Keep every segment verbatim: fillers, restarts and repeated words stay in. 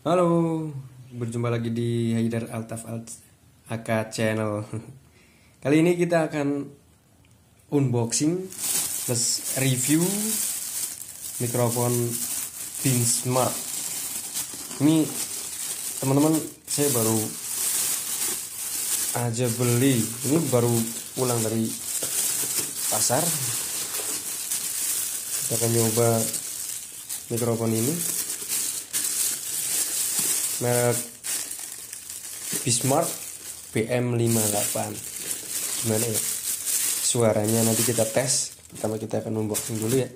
Halo, berjumpa lagi di Haidar Altaf Alt A K Channel. Kali ini kita akan unboxing plus review mikrofon Beamsmart. Ini teman-teman, saya baru aja beli. Ini baru pulang dari pasar. Kita akan nyoba mikrofon ini. Merek Beamsmart B M lima puluh delapan. Gimana ya suaranya, nanti kita tes. Pertama kita akan unboxing dulu ya.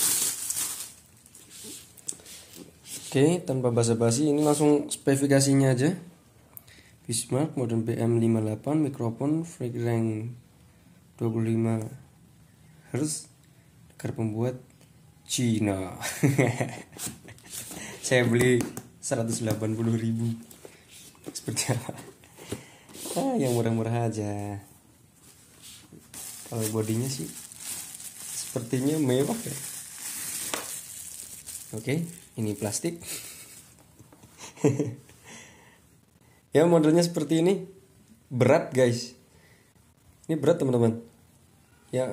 Oke, tanpa basa-basi, ini langsung spesifikasinya aja. Beamsmart model B M lima puluh delapan, mikrofon frekuensi dua puluh lima hertz, dekar pembuat Cina. Saya beli seratus delapan puluh ribu. Seperti apa? Ah, yang murah-murah aja. Kalau bodinya sih sepertinya mewah ya. Oke, ini plastik. Ya, modelnya seperti ini. Berat guys. Ini berat teman-teman. Ya,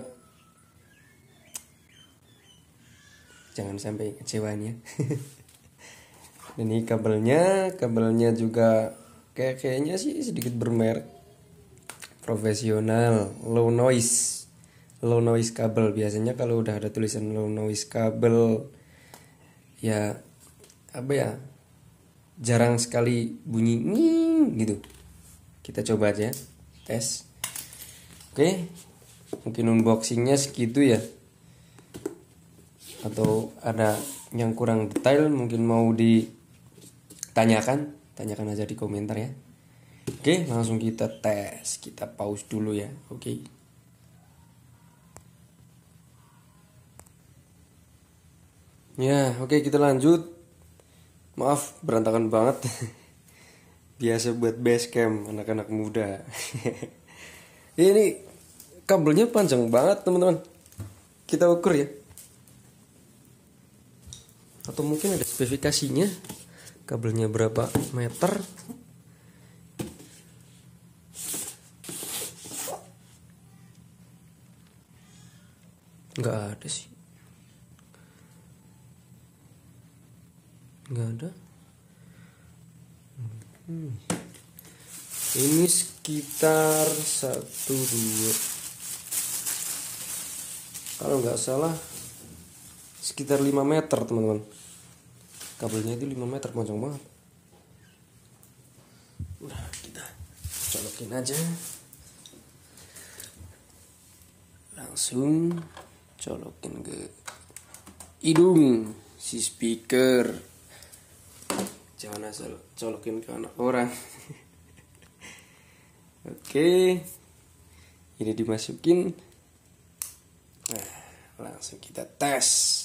jangan sampai kecewaan ya. Ini kabelnya, kabelnya juga kayak kayaknya sih sedikit bermerek, profesional, low noise, low noise kabel. Biasanya kalau udah ada tulisan low noise kabel, ya apa ya, jarang sekali bunyi ning gitu. Kita coba aja tes. Oke, mungkin unboxingnya segitu ya. Atau ada yang kurang detail mungkin mau di tanyakan, tanyakan aja di komentar ya. Oke, langsung kita tes. Kita pause dulu ya. Oke. Ya, oke kita lanjut. Maaf berantakan banget. Biasa buat basecamp anak-anak muda. Ini kabelnya panjang banget teman-teman. Kita ukur ya. Atau mungkin ada spesifikasinya. Kabelnya berapa meter? Nggak ada sih. Nggak ada. Hmm. Ini sekitar satu dua. Kalau nggak salah sekitar lima meter teman-teman. Kabelnya itu lima meter, panjang banget. Udah, kita colokin aja. Langsung colokin ke hidung si speaker. Jangan asal colokin ke anak orang. Oke, ini dimasukin. Nah, langsung kita tes.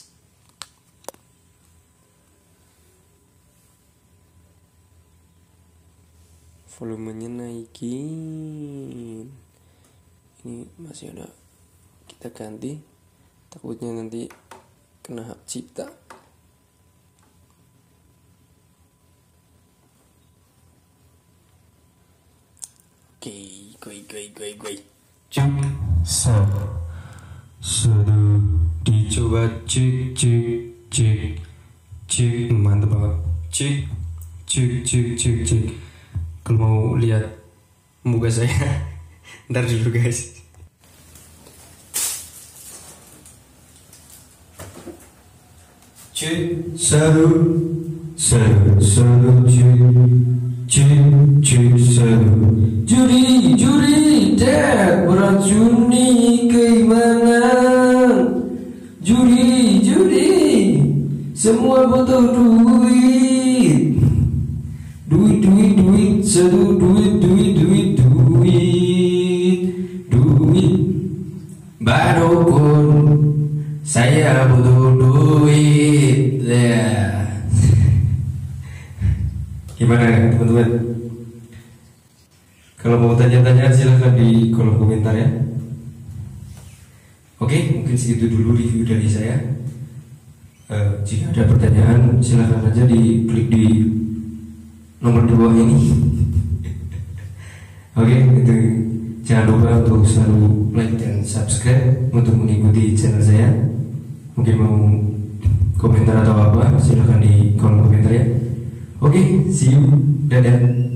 Volumenya naikin. Ini masih ada, kita ganti, takutnya nanti kena hak cipta. Oke, goi goi goi goi. Cek satu, satu, dicoba cek cek cek cek, mantap banget. Cek cek cek cek cek. Kalau mau lihat muka saya, ntar dulu guys. Cek satu, satu, satu, cek, cek, cek satu. Juri, juri, dek beracuni keimanan. Juri, juri, semua butuh duit. Duit, duit, duit, satu duit, duit, duit, duit, duit. Baru pun saya butuh duit. Ya. Gimana teman-teman? Kalau mau tanya-tanya silahkan di kolom komentar ya. Oke, mungkin segitu dulu review dari saya. Uh, jika ada pertanyaan silahkan aja diklik di nomor di bawah ini. Oke, itu jangan lupa untuk selalu like dan subscribe untuk mengikuti channel saya. Mungkin mau komentar atau apa, silahkan di kolom komentar ya. Oke, see you, dadah.